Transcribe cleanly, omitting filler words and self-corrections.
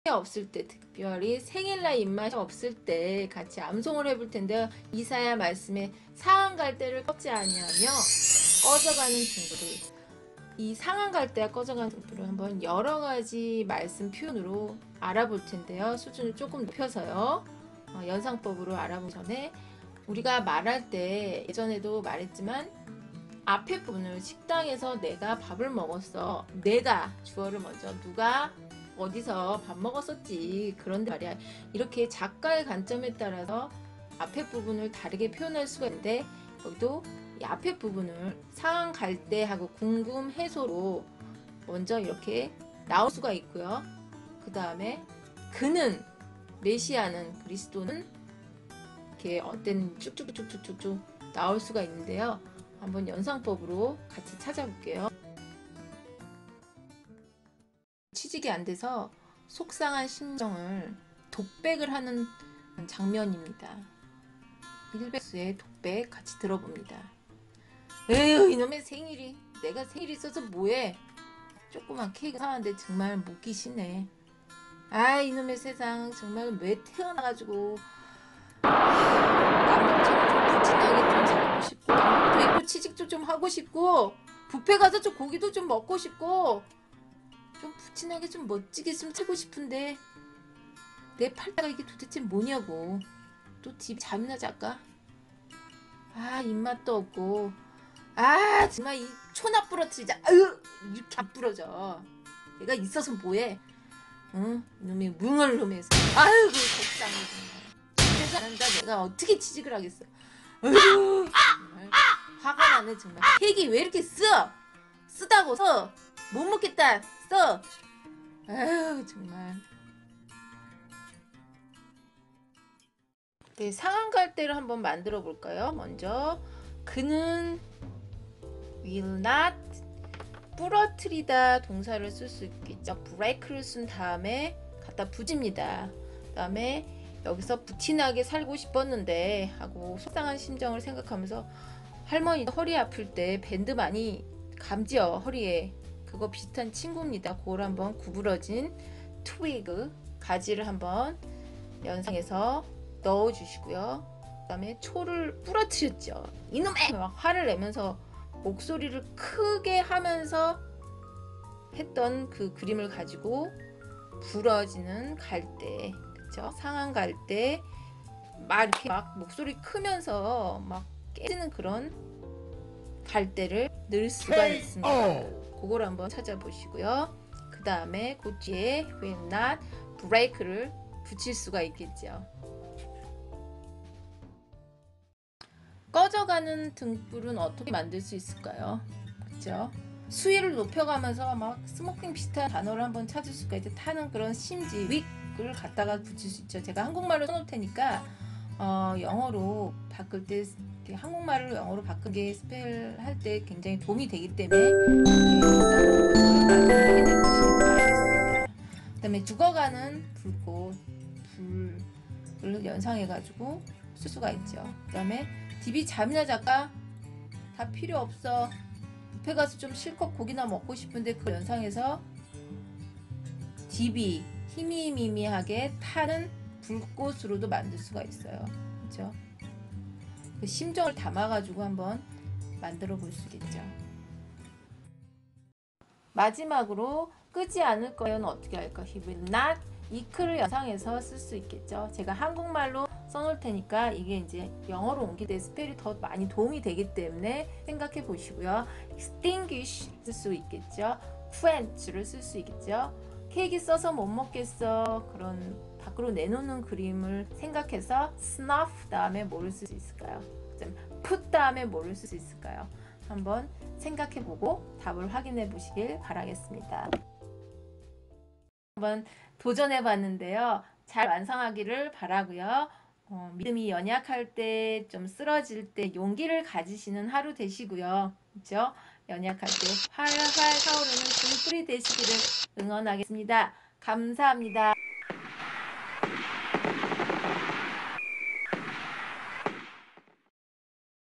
없을 때, 특별히 생일날 입맛이 없을 때 같이 암송을 해볼 텐데요. 이사야 말씀에 상한 갈대를 꺾지 아니하며 꺼져가는 등불을, 이 상한 갈대와 꺼져가는 등불을 한번 여러 가지 말씀 표현으로 알아볼 텐데요. 수준을 조금 높여서요. 연상법으로 알아보기 전에 우리가 말할 때 예전에도 말했지만 앞에 부분을 식당에서 내가 밥을 먹었어. 내가 주어를 먼저 누가 어디서 밥 먹었었지. 그런데 말이야. 이렇게 작가의 관점에 따라서 앞에 부분을 다르게 표현할 수가 있는데 여기도 이 앞에 부분을 상한 갈대하고 궁금 해소로 먼저 이렇게 나올 수가 있고요. 그 다음에 그는 메시아는 그리스도는 이렇게 어떤 쭉쭉쭉쭉쭉 나올 수가 있는데요. 한번 연상법으로 같이 찾아볼게요. 취직이 안 돼서 속상한 심정을 독백을 하는 장면입니다. 일백수의 독백 같이 들어봅니다. 에휴, 이놈의 생일이, 내가 생일이 있어서 뭐해. 조그만 케이크 사왔는데 정말 묵기 시네. 아, 이놈의 세상, 정말 왜 태어나가지고 남들처럼 좀 푸짐하게 좀 살고 싶고, 남들도 있고 취직도 좀 하고 싶고, 뷔페 가서 좀 고기도 좀 먹고 싶고, 좀 푸짐하게 좀 멋지게 좀 살고 싶은데 내 팔자가 이게 도대체 뭐냐고. 또 집 잠이나 잘까? 아, 입맛도 없고, 아 정말 이 초나 부러뜨리자. 아유, 이렇게 안 부러져. 내가 있어서 뭐해. 응? 이놈의 뭉얼 놈에서, 아유 그 속상해 정말. 그래서 난다. 내가 어떻게 취직을 하겠어. 아유 정말 화가 나네 정말. 케이크 왜 이렇게 쓰다고 써. 못 먹겠다 써. 아유 정말. 네, 상한 갈대를 한번 만들어 볼까요? 먼저 그는 will not, 부러뜨리다 동사를 쓸 수 있겠죠. break를 쓴 다음에 갖다 붙입니다. 그 다음에 여기서 부티나게 살고 싶었는데 하고 속상한 심정을 생각하면서, 할머니 허리 아플 때 밴드 많이 감지요 다리에. 그거 비슷한 친구입니다. 그걸 한번 구부러진 트위그, 가지를 한번 연상해서 넣어 주시고요. 그 다음에 초를 부러뜨렸죠. 이놈의! 막 화를 내면서 목소리를 크게 하면서 했던 그 그림을 가지고 부러지는 갈대, 그쵸? 상한 갈대, 막 이렇게 막 목소리 크면서 막 깨지는 그런 갈대를 넣을 수가 있습니다. 그걸 한번 찾아보시고요. 그 다음에 그 뒤에 will not break를 붙일 수가 있겠죠. 꺼져가는 등불은 어떻게 만들 수 있을까요? 그쵸? 수위를 높여가면서 막 스모킹 비슷한 단어를 한번 찾을 수가 있죠. 타는 그런 심지, 윅을 갖다가 붙일 수 있죠. 제가 한국말로 써놓을 테니까 영어로 바꿀 때 한국말을 영어로 바꾸게 스펠할 때 굉장히 도움이 되기 때문에 그 다음에 죽어가는 불꽃, 불을 연상해가지고 쓸 수가 있죠. 그 다음에 DB 잠이나 잘까? 다 필요 없어. 뷔페 가서 좀 실컷 고기나 먹고 싶은데 그걸 연상해서 DB, 희미미미하게 타는 불꽃으로도 만들 수가 있어요. 그렇죠? 그 심정을 담아가지고 한번 만들어 볼 수 있겠죠. 마지막으로 끄지 않을 거예요는 어떻게 할까? He will not, 이 크를 연상해서 쓸 수 있겠죠. 제가 한국말로 써놓을 테니까 이게 이제 영어로 옮길 때 스펠이 더 많이 도움이 되기 때문에 생각해 보시고요. extinguish 쓸 수 있겠죠. quench를 쓸 수 있겠죠. 케이크 써서 못 먹겠어. 그런 밖으로 내놓는 그림을 생각해서 snuff 다음에 뭐를 쓸 수 있을까요? put 다음에 뭐를 쓸 수 있을까요? 한번 생각해 보고 답을 확인해 보시길 바라겠습니다. 한번 도전해 봤는데요. 잘 완성하기를 바라고요. 믿음이 연약할 때, 좀 쓰러질 때 용기를 가지시는 하루 되시고요. 그렇죠? 연약할 때 활활 타오르는 등불이 되시기를 응원하겠습니다. 감사합니다.